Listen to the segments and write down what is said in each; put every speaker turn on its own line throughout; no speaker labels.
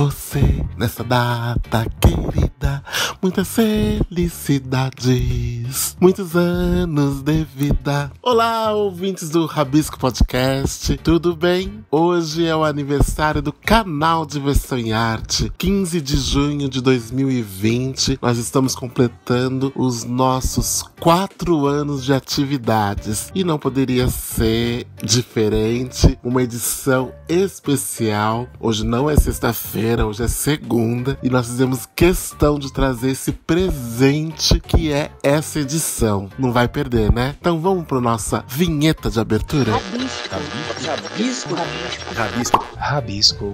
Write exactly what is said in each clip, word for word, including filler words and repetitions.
você nessa data querida. Muitas felicidades, muitos anos de vida. Olá, ouvintes do Rabisco Podcast, tudo bem? Hoje é o aniversário do canal Diversão e Arte, quinze de junho de dois mil e vinte. Nós estamos completando os nossos quatro anos de atividades e não poderia ser diferente. Uma edição especial. Hoje não é sexta-feira, hoje é segunda e nós fizemos questão de trazer esse presente que é essa edição. Não vai perder, né? Então vamos para nossa vinheta de abertura.
Rabisco, rabisco, rabisco, rabisco,
Rabisco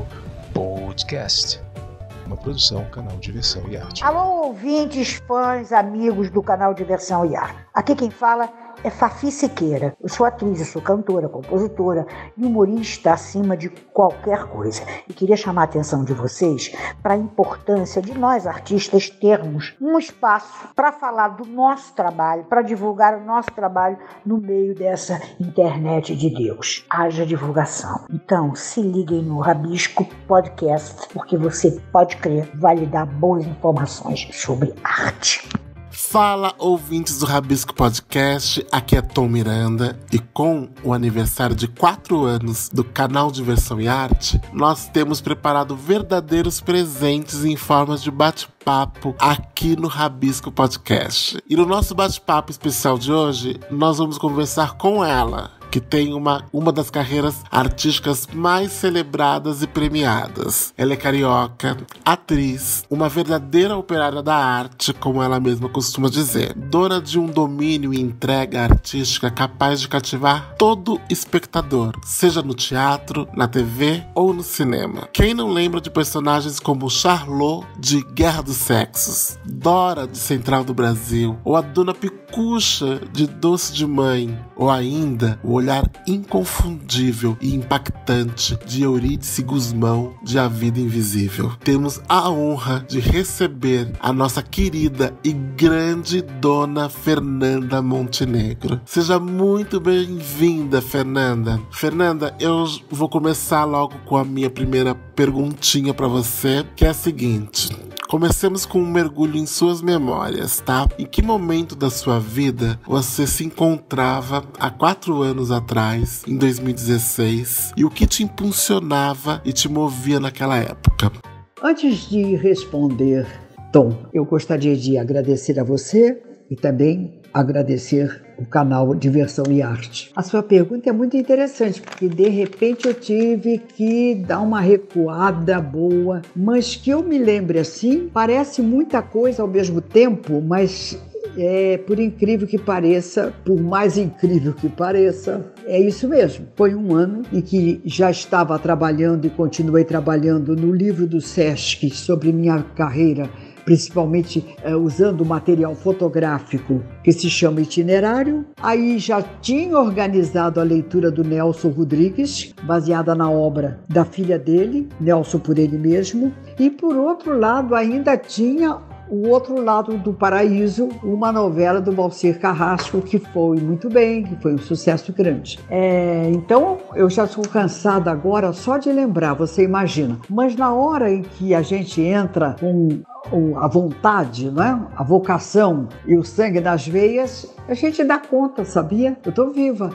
Podcast, uma produção canal Diversão e Arte.
Alô, ouvintes, fãs, amigos do canal Diversão e Arte. Aqui quem fala é Fafi Siqueira. Eu sou atriz, eu sou cantora, compositora e humorista acima de qualquer coisa. E queria chamar a atenção de vocês para a importância de nós artistas termos um espaço para falar do nosso trabalho, para divulgar o nosso trabalho no meio dessa internet de Deus. Haja divulgação. Então, se liguem no Rabisco Podcast, porque você pode crer, vai lhe dar boas informações sobre arte.
Fala, ouvintes do Rabisco Podcast, aqui é Tom Miranda e com o aniversário de quatro anos do canal Diversão e Arte, nós temos preparado verdadeiros presentes em formas de bate-papo aqui no Rabisco Podcast. E no nosso bate-papo especial de hoje, nós vamos conversar com ela, que tem uma, uma das carreiras artísticas mais celebradas e premiadas. Ela é carioca, atriz, uma verdadeira operária da arte, como ela mesma costuma dizer. Dona de um domínio e entrega artística capaz de cativar todo espectador, seja no teatro, na T V ou no cinema. Quem não lembra de personagens como Charlot, de Guerra dos Sexos, Dora, de Central do Brasil, ou a Dona Picucha, de Doce de Mãe, ou ainda o olhar inconfundível e impactante de Eurídice Guzmão, de A Vida Invisível. Temos a honra de receber a nossa querida e grande Dona Fernanda Montenegro. Seja muito bem-vinda, Fernanda. Fernanda, eu vou começar logo com a minha primeira perguntinha para você, que é a seguinte. Comecemos com um mergulho em suas memórias, tá? Em que momento da sua vida você se encontrava há quatro anos atrás, em dois mil e dezesseis, e o que te impulsionava e te movia naquela época?
Antes de responder, Tom, eu gostaria de agradecer a você e também agradecer o canal Diversão e Arte. A sua pergunta é muito interessante, porque de repente eu tive que dar uma recuada boa, mas que eu me lembre assim, parece muita coisa ao mesmo tempo, mas é, por incrível que pareça, por mais incrível que pareça, é isso mesmo. Foi um ano em que já estava trabalhando e continuei trabalhando no livro do Sesc sobre minha carreira, principalmente é, usando material fotográfico que se chama Itinerário. Aí já tinha organizado a leitura do Nelson Rodrigues, baseada na obra da filha dele, Nelson por ele mesmo. E por outro lado ainda tinha O Outro Lado do Paraíso, uma novela do Valcir Carrasco, que foi muito bem, que foi um sucesso grande. É, então, eu já estou cansada agora só de lembrar, você imagina. Mas na hora em que a gente entra com a vontade, né? A vocação e o sangue nas veias, a gente dá conta, sabia? Eu estou viva.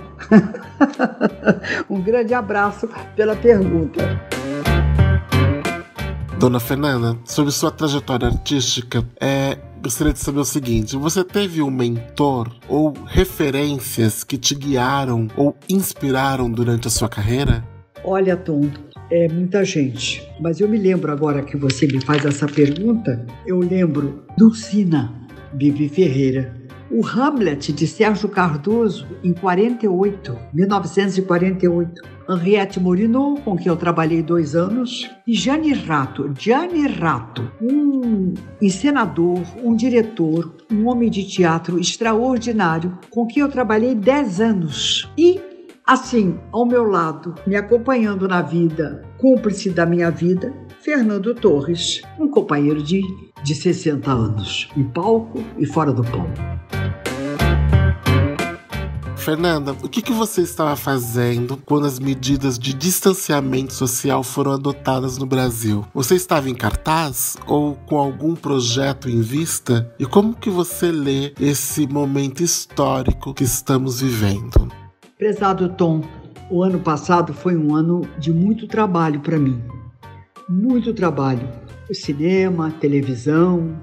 Um grande abraço pela pergunta.
Dona Fernanda, sobre sua trajetória artística, é, gostaria de saber o seguinte: você teve um mentor ou referências que te guiaram ou inspiraram durante a sua carreira?
Olha, Tom, é muita gente, mas eu me lembro agora que você me faz essa pergunta, eu lembro Dulcina Bibi Ferreira, o Hamlet de Sérgio Cardoso em quarenta e oito, mil novecentos e quarenta e oito, Henriette Morinot, com quem eu trabalhei dois anos, e Gianni Rato, Gianni Rato, um encenador, um diretor, um homem de teatro extraordinário, com quem eu trabalhei dez anos. E assim, ao meu lado, me acompanhando na vida, cúmplice da minha vida, Fernando Torres, um companheiro de, de sessenta anos, em palco e fora do palco.
Fernanda, o que, que você estava fazendo quando as medidas de distanciamento social foram adotadas no Brasil? Você estava em cartaz ou com algum projeto em vista? E como que você lê esse momento histórico que estamos vivendo?
Prezado Tom, o ano passado foi um ano de muito trabalho para mim. Muito trabalho. Cinema, televisão,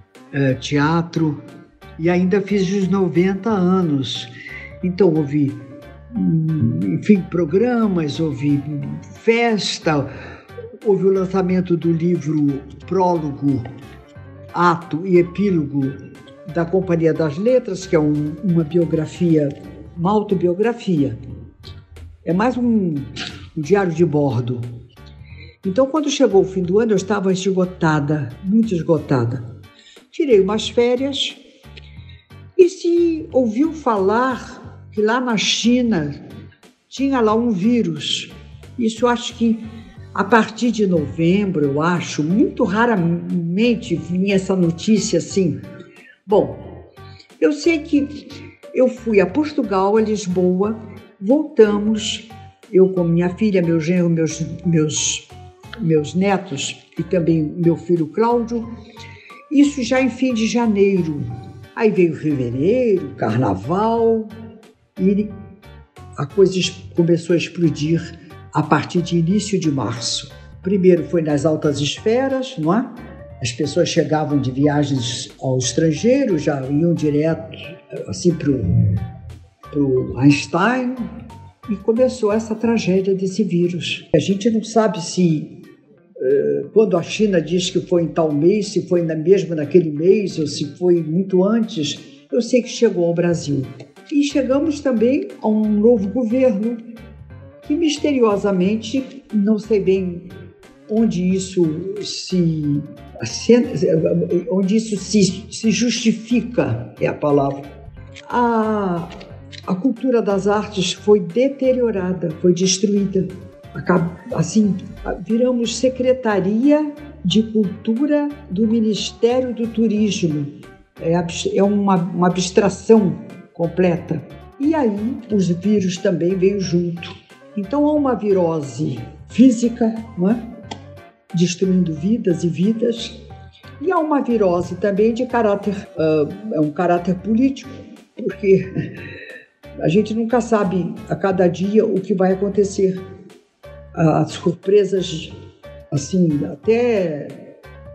teatro, e ainda fiz os noventa anos. Então houve, enfim, programas, houve festa, houve o lançamento do livro Prólogo, Ato e Epílogo da Companhia das Letras, que é um, uma biografia, uma autobiografia. É mais um, um diário de bordo. Então, quando chegou o fim do ano, eu estava esgotada, muito esgotada. Tirei umas férias e se ouviu falar que lá na China tinha lá um vírus. Isso eu acho que a partir de novembro, eu acho, muito raramente vinha essa notícia assim. Bom, eu sei que eu fui a Portugal, a Lisboa, voltamos, eu com minha filha, meu genro, meus, meus, meus netos e também meu filho Cláudio, isso já em fim de janeiro. Aí veio fevereiro, carnaval, e a coisa começou a explodir a partir de início de março. Primeiro foi nas altas esferas, não é? As pessoas chegavam de viagens ao estrangeiro, já iam direto assim para o Einstein, e começou essa tragédia desse vírus. A gente não sabe se quando a China diz que foi em tal mês, se foi na, mesmo naquele mês ou se foi muito antes, eu sei que chegou ao Brasil. E chegamos também a um novo governo que misteriosamente, não sei bem onde isso se, onde isso se, se justifica, é a palavra. A, a cultura das artes foi deteriorada, foi destruída. Assim, viramos Secretaria de Cultura do Ministério do Turismo. É, é uma, uma abstração completa. E aí os vírus também veio junto. Então há uma virose física, não é? Destruindo vidas e vidas, e há uma virose também de caráter, uh, é um caráter político, porque a gente nunca sabe a cada dia o que vai acontecer. As surpresas, assim, até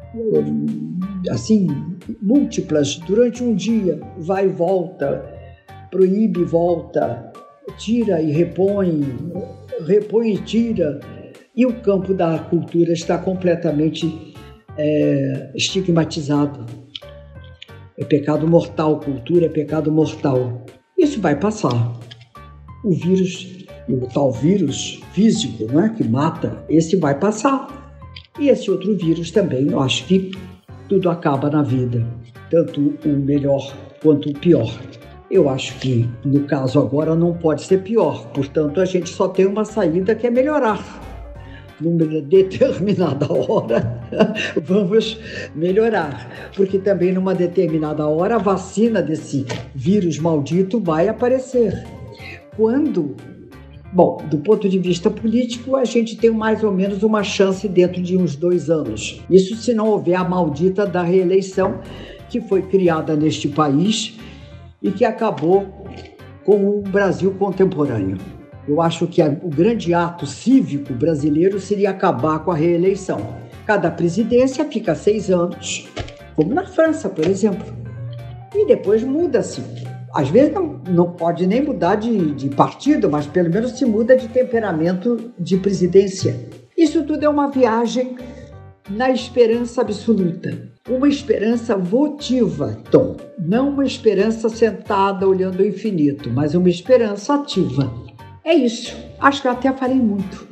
assim, múltiplas, durante um dia, vai e volta, proíbe e volta, tira e repõe, repõe e tira, e o campo da cultura está completamente é, estigmatizado. É pecado mortal, cultura é pecado mortal. Isso vai passar. O vírus, o tal vírus físico, não é, que mata, esse vai passar. E esse outro vírus também, eu acho que tudo acaba na vida, tanto o melhor quanto o pior. Eu acho que, no caso agora, não pode ser pior, portanto, a gente só tem uma saída que é melhorar. Numa determinada hora, vamos melhorar, porque também numa determinada hora a vacina desse vírus maldito vai aparecer. Quando? Bom, do ponto de vista político, a gente tem mais ou menos uma chance dentro de uns dois anos. Isso se não houver a maldita da reeleição que foi criada neste país e que acabou com o Brasil contemporâneo. Eu acho que o grande ato cívico brasileiro seria acabar com a reeleição. Cada presidência fica seis anos, como na França, por exemplo. E depois muda-se. Às vezes não, não pode nem mudar de, de partido, mas pelo menos se muda de temperamento de presidência. Isso tudo é uma viagem na esperança absoluta. Uma esperança votiva, Tom. Não uma esperança sentada olhando o infinito, mas uma esperança ativa. É isso. Acho que eu até falei muito.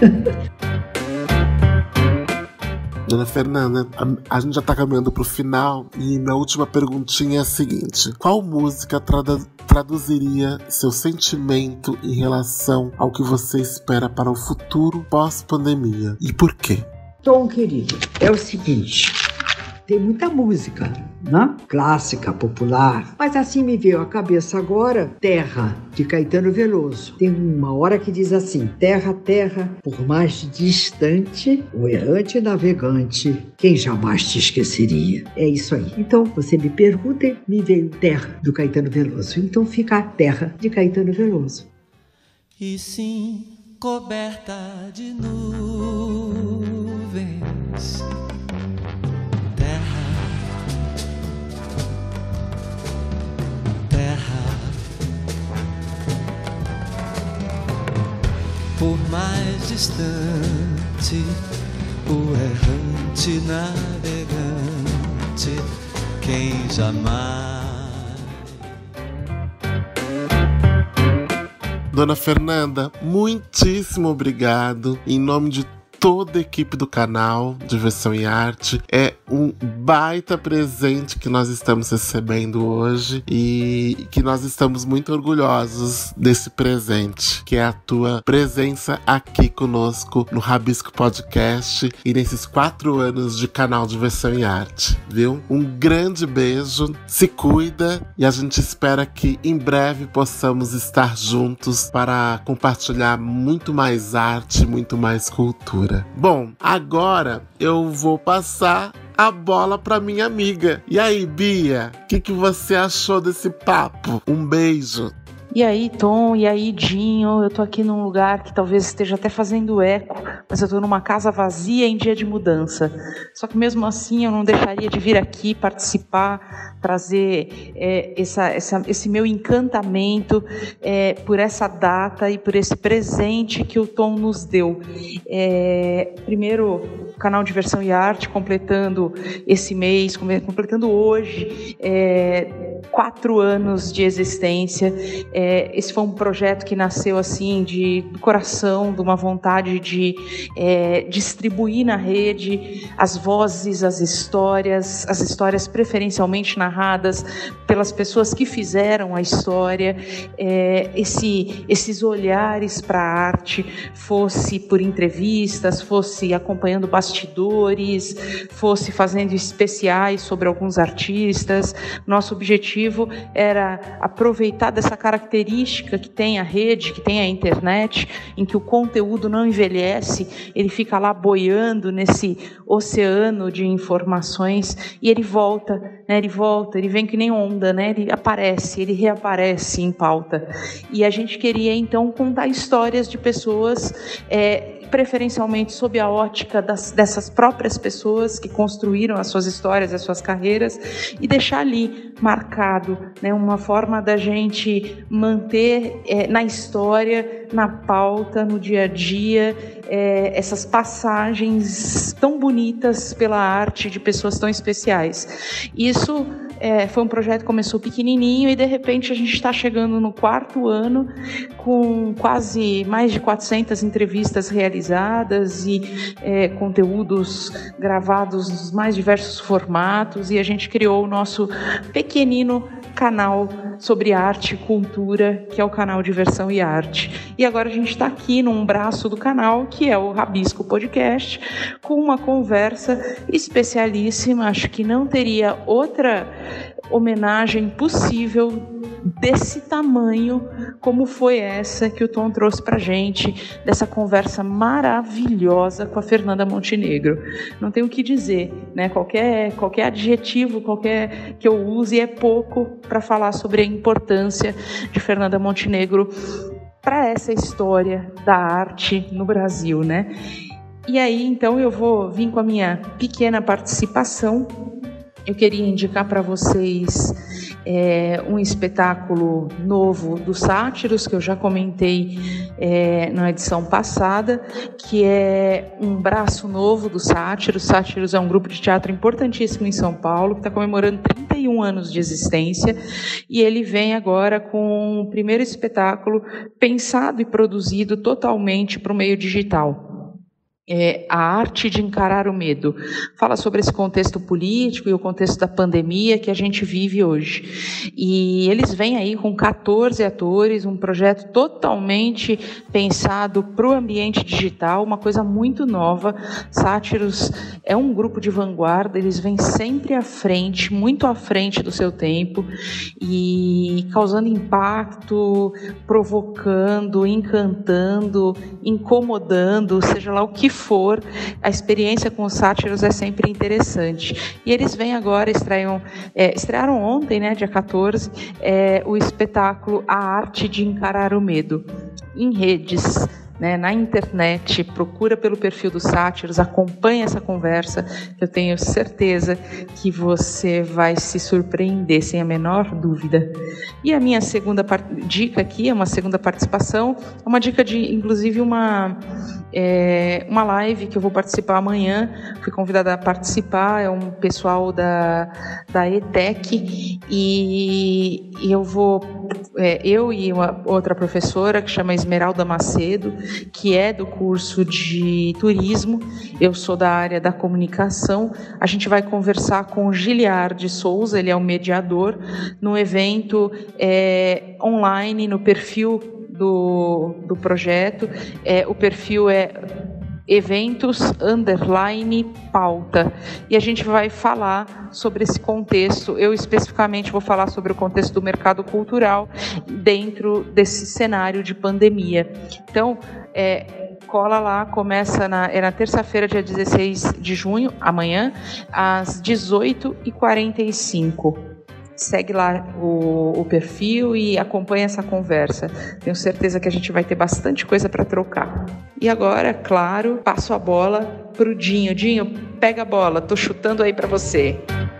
Dona Fernanda, a, a gente já tá caminhando pro final e minha última perguntinha é a seguinte. Qual música tradu- traduziria seu sentimento em relação ao que você espera para o futuro pós-pandemia? E por quê?
Tom, querido, é o seguinte. tem muita música, né? Clássica, popular. Mas assim me veio à cabeça agora Terra, de Caetano Veloso. Tem uma hora que diz assim: terra, terra, por mais distante, o errante navegante, quem jamais te esqueceria? É isso aí. Então, você me pergunta, me veio Terra, do Caetano Veloso. Então fica a Terra, de Caetano Veloso.
E sim, coberta de nuvens, terra, terra, por mais distante, o errante navegante, quem jamais.
Dona Fernanda, muitíssimo obrigado. Em nome de toda a equipe do canal Diversão e Arte, é um baita presente que nós estamos recebendo hoje e que nós estamos muito orgulhosos desse presente, que é a tua presença aqui conosco no Rabisco Podcast e nesses quatro anos de canal Diversão e Arte, viu? Um grande beijo, se cuida e a gente espera que em breve possamos estar juntos para compartilhar muito mais arte, muito mais cultura. Bom, agora eu vou passar a bola para minha amiga. E aí, Bia, o que, que você achou desse papo? Um beijo.
E aí, Tom, e aí, Dinho, eu tô aqui num lugar que talvez esteja até fazendo eco, mas eu tô numa casa vazia em dia de mudança. Só que mesmo assim eu não deixaria de vir aqui participar, trazer é, essa, essa, esse meu encantamento é, por essa data e por esse presente que o Tom nos deu. É, primeiro, o canal Diversão e Arte completando esse mês, completando hoje, é, quatro anos de existência. É, esse foi um projeto que nasceu assim de, do coração, de uma vontade de é, distribuir na rede as vozes, as histórias, as histórias preferencialmente narradas pelas pessoas que fizeram a história, é, esse, esses olhares para a arte, fosse por entrevistas, fosse acompanhando bastidores, fosse fazendo especiais sobre alguns artistas. Nosso objetivo era aproveitar dessa característica que tem a rede, que tem a internet, em que o conteúdo não envelhece, ele fica lá boiando nesse oceano de informações e ele volta, né? Ele volta, ele vem que nem onda, né? Ele aparece, ele reaparece em pauta. E a gente queria então contar histórias de pessoas, é, preferencialmente sob a ótica das, dessas próprias pessoas que construíram as suas histórias, as suas carreiras, e deixar ali marcado, né, uma forma da gente manter é, na história, na pauta, no dia a dia, é, essas passagens tão bonitas pela arte de pessoas tão especiais. Isso é, foi um projeto que começou pequenininho e de repente a gente está chegando no quarto ano com quase mais de quatrocentas entrevistas realizadas e é, conteúdos gravados nos mais diversos formatos, e a gente criou o nosso pequenino canal sobre arte e cultura, que é o canal Diversão e Arte. E agora a gente está aqui num braço do canal, que é o Rabisco Podcast, com uma conversa especialíssima. Acho que não teria outra homenagem possível desse tamanho como foi essa que o Tom trouxe pra gente, dessa conversa maravilhosa com a Fernanda Montenegro. Não tenho o que dizer, né? Qualquer, qualquer adjetivo, qualquer que eu use é pouco para falar sobre a importância de Fernanda Montenegro para essa história da arte no Brasil, né? E aí, então, eu vou vir com a minha pequena participação. Eu queria indicar para vocês é, um espetáculo novo do Sátiros, que eu já comentei é, na edição passada, que é um braço novo do Sátiros. Sátiros é um grupo de teatro importantíssimo em São Paulo, que está comemorando trinta e um anos de existência, e ele vem agora com o primeiro espetáculo pensado e produzido totalmente para o meio digital. É A Arte de Encarar o Medo. Fala sobre esse contexto político e o contexto da pandemia que a gente vive hoje. E eles vêm aí com catorze atores, um projeto totalmente pensado para o ambiente digital, uma coisa muito nova. Sátiros é um grupo de vanguarda, eles vêm sempre à frente, muito à frente do seu tempo, e causando impacto, provocando, encantando, incomodando, seja lá o que for, a experiência com os sátiros é sempre interessante. E eles vêm agora, estreiam, é, estrearam ontem, né, dia quatorze, é, o espetáculo A Arte de Encarar o Medo, em redes, né, na internet. Procura pelo perfil dos sátiros, acompanha essa conversa, que eu tenho certeza que você vai se surpreender, sem a menor dúvida. E a minha segunda part... dica aqui, é uma segunda participação, é uma dica de, inclusive, uma, é, uma live que eu vou participar amanhã. Fui convidada a participar, é um pessoal da, da E T E C, e, e eu vou, é, eu e uma outra professora, que chama Esmeralda Macedo, que é do curso de turismo, eu sou da área da comunicação. A gente vai conversar com o Giliard Souza, ele é o mediador, num evento é, online, no perfil do, do projeto. É, o perfil é eventos underline pauta, e a gente vai falar sobre esse contexto. Eu especificamente vou falar sobre o contexto do mercado cultural dentro desse cenário de pandemia. Então, é, cola lá, começa na, é na terça-feira, dia dezesseis de junho, amanhã, às dezoito e quarenta e cinco. Segue lá o, o perfil e acompanha essa conversa. Tenho certeza que a gente vai ter bastante coisa para trocar. E agora, claro, passo a bola pro Dinho. Dinho, pega a bola, tô chutando aí para você.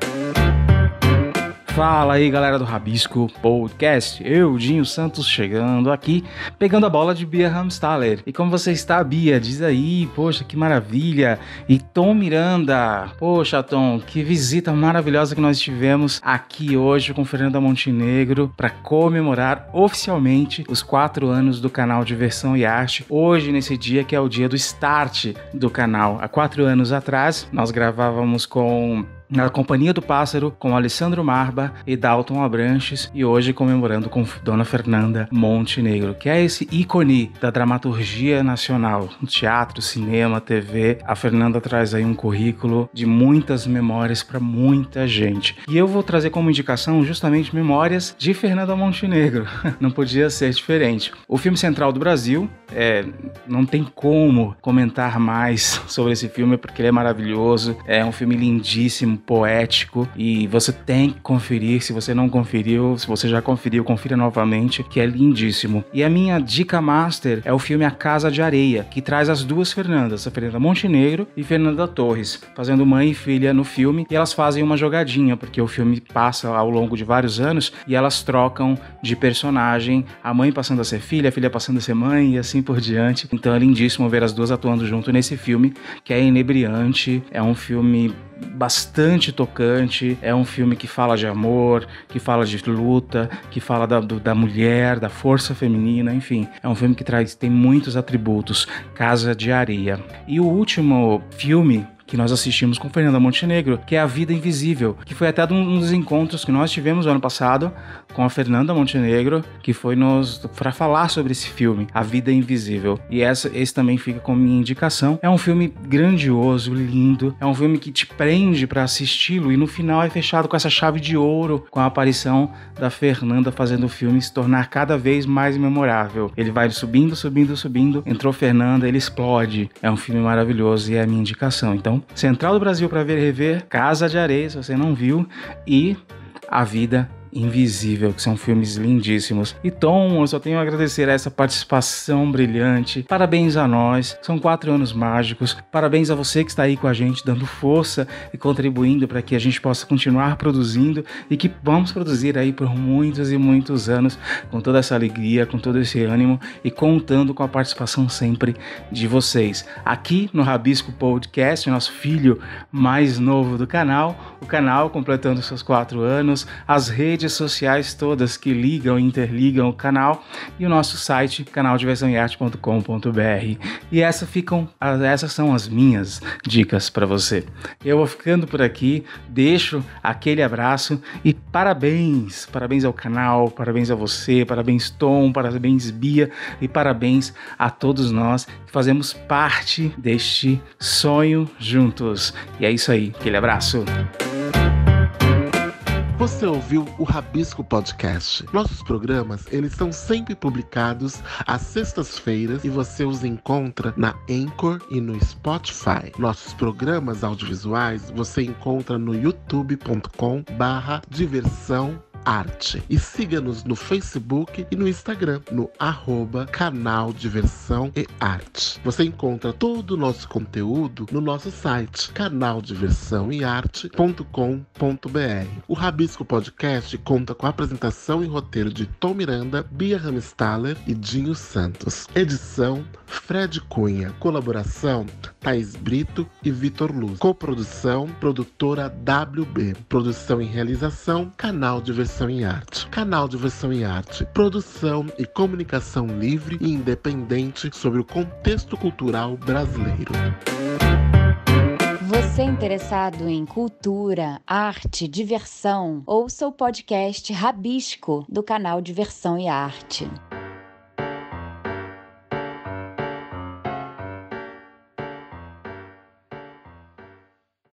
Fala aí, galera do Rabisco Podcast, eu, Dinho Santos, chegando aqui, pegando a bola de Bia Ramstaller. E como você está, Bia? Diz aí, poxa, que maravilha. E Tom Miranda, poxa, Tom, que visita maravilhosa que nós tivemos aqui hoje com Fernanda Montenegro para comemorar oficialmente os quatro anos do canal Diversão e Arte. Hoje, nesse dia que é o dia do start do canal. Há quatro anos atrás, nós gravávamos com... na Companhia do Pássaro, com Alessandro Marba e Dalton Abranches, e hoje comemorando com Dona Fernanda Montenegro, que é esse ícone da dramaturgia nacional, teatro, cinema, T V. A Fernanda traz aí um currículo de muitas memórias para muita gente. E eu vou trazer como indicação justamente memórias de Fernanda Montenegro. Não podia ser diferente. O filme Central do Brasil, é, não tem como comentar mais sobre esse filme, porque ele é maravilhoso, é um filme lindíssimo, poético, e você tem que conferir. Se você não conferiu, se você já conferiu, confira novamente, que é lindíssimo. E a minha dica master é o filme A Casa de Areia, que traz as duas Fernandas, a Fernanda Montenegro e Fernanda Torres, fazendo mãe e filha no filme, e elas fazem uma jogadinha, porque o filme passa ao longo de vários anos e elas trocam de personagem, a mãe passando a ser filha, a filha passando a ser mãe e assim por diante. Então é lindíssimo ver as duas atuando junto nesse filme, que é inebriante, é um filme bastante tocante, é um filme que fala de amor, que fala de luta, que fala da, do, da mulher, da força feminina, enfim, é um filme que traz, tem muitos atributos. Casa de Areia. E o último filme que nós assistimos com Fernanda Montenegro, que é A Vida Invisível, que foi até um dos encontros que nós tivemos no ano passado com a Fernanda Montenegro, que foi nos para falar sobre esse filme, A Vida Invisível. E essa, esse também fica como minha indicação. É um filme grandioso, lindo, é um filme que te prende para assisti-lo, e no final é fechado com essa chave de ouro, com a aparição da Fernanda fazendo o filme se tornar cada vez mais memorável. Ele vai subindo, subindo, subindo, entrou Fernanda, ele explode. É um filme maravilhoso e é a minha indicação. Então, Central do Brasil para ver e rever, Casa de Areia, se você não viu, e A Vida Invisível, que são filmes lindíssimos. E Tom, eu só tenho a agradecer a essa participação brilhante. Parabéns a nós, são quatro anos mágicos. Parabéns a você que está aí com a gente, dando força e contribuindo para que a gente possa continuar produzindo, e que vamos produzir aí por muitos e muitos anos, com toda essa alegria, com todo esse ânimo, e contando com a participação sempre de vocês. Aqui no Rabisco Podcast, nosso filho mais novo do canal, o canal completando seus quatro anos, as redes redes sociais todas que ligam e interligam o canal e o nosso site canal diversão e arte ponto com ponto b r. E essa ficam, essas são as minhas dicas para você. Eu vou ficando por aqui, deixo aquele abraço e parabéns, parabéns ao canal, parabéns a você, parabéns Tom, parabéns Bia e parabéns a todos nós que fazemos parte deste sonho juntos. E é isso aí, aquele abraço.
Você ouviu o Rabisco Podcast. Nossos programas, eles são sempre publicados às sextas-feiras e você os encontra na Anchor e no Spotify. Nossos programas audiovisuais você encontra no youtube ponto com barra diversão arte. E siga-nos no Facebook e no Instagram, no arroba canal Diversão e Arte. Você encontra todo o nosso conteúdo no nosso site, canal diversão e arte ponto com ponto b r. O Rabisco Podcast conta com a apresentação e roteiro de Tom Miranda, Bia Ramstaller e Dinho Santos. Edição, Fred Cunha. Colaboração, Thaís Brito e Vitor Luz. Coprodução, produtora W B. Produção e realização, Canal Diversão e Arte. Canal Diversão e Arte. Produção e comunicação livre e independente sobre o contexto cultural brasileiro.
Você interessado em cultura, arte, diversão? Ouça o podcast Rabisco, do canal Diversão e Arte.